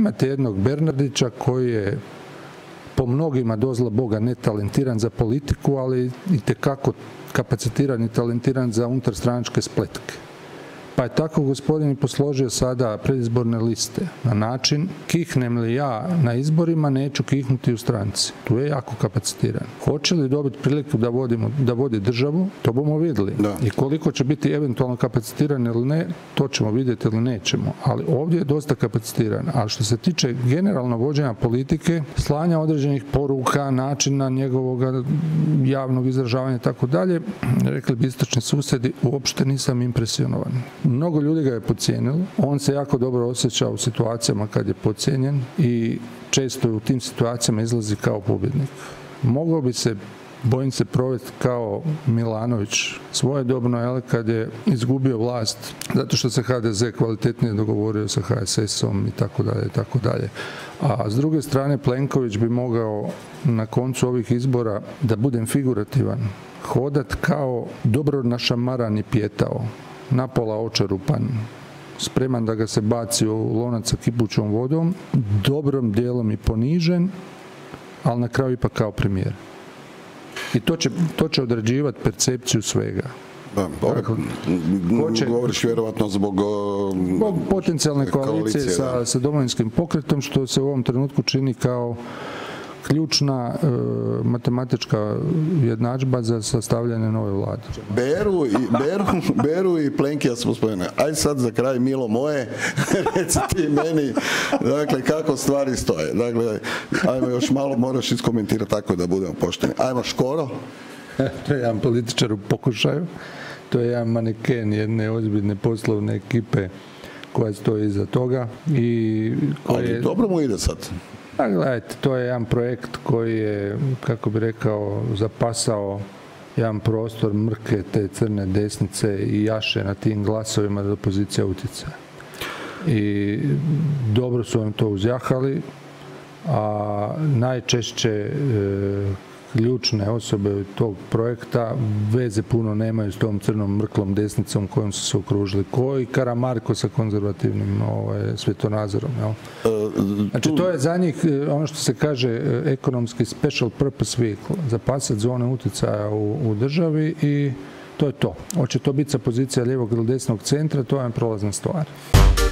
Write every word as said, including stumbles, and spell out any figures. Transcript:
imate jednog Bernardića koji je po mnogima dozla Boga netalentiran za politiku, ali itekako kapacitiran i talentiran za unutarstranačke spletke. Pa je tako gospodin i posložio sada predizborne liste na način kihnem li ja na izborima, neću kihnuti u stranci. Tu je jako kapacitiran. Hoće li dobiti priliku da, vodimo, da vodi državu, to bomo vidjeli. Da. I koliko će biti eventualno kapacitiran ili ne, to ćemo vidjeti ili nećemo. Ali ovdje je dosta kapacitiran. Ali što se tiče generalno vođenja politike, slanja određenih poruka, načina njegovog javnog izražavanja i tako dalje, rekli bi istočni susjedi, uopšte nisam impresionovan. Mnogo ljudi ga je podcijenilo, on se jako dobro osjeća u situacijama kad je podcijenjen i često u tim situacijama izlazi kao pobjednik. Mogao bi se, bojim se, provesti kao Milanović svojedobno, jel, kad je izgubio vlast zato što se ha de ze kvalitetnije dogovorio sa ha es esom i tako dalje, tako dalje. A s druge strane Plenković bi mogao na koncu ovih izbora, da budem figurativan, hodat kao dobro našamaran i pjetao, napola očerupan, spreman da ga se baci u lonac sa kipućom vodom, dobrom dijelom i ponižen, ali na kraju ipak kao premijer. I to će, to će određivati percepciju svega. Da, dakle, će, govoriš vjerovatno zbog, zbog potencijalne koalicije, koalicije sa, sa Domovinskim pokretom, što se u ovom trenutku čini kao ključna e, matematička jednadžba za sastavljanje nove vlade. Beru i, Beru, Beru i Plenkija smo spomenuli. Aj sad za kraj, milo moje, reci ti meni, dakle, kako stvari stoje. Dakle, ajmo još malo, moraš iskomentirati tako da budemo pošteni. Ajmo Škoro. To je jedan političar u pokušaju. To je jedan maneken jedne ozbiljne poslovne ekipe koja stoji iza toga. I Ali je... dobro mu ide sad. A gledajte, to je jedan projekt koji je, kako bi rekao, zapasao jedan prostor mrke te crne desnice i jaše na tim glasovima da opozicija utjecaja. I dobro su vam to uzjahali, a najčešće e, ključne osobe tog projekta veze puno nemaju s tom crnom mrklom desnicom kojom su se okružili. Ko i Karamarko sa konzervativnim ovaj, svjetonazorom. Jel? Znači, to je za njih, ono što se kaže, ekonomski special purpose vehicle, zapasati zone utjecaja u, u državi i to je to. Hoće to biti sa pozicija lijevog ili desnog centra, to je prolazna stvar.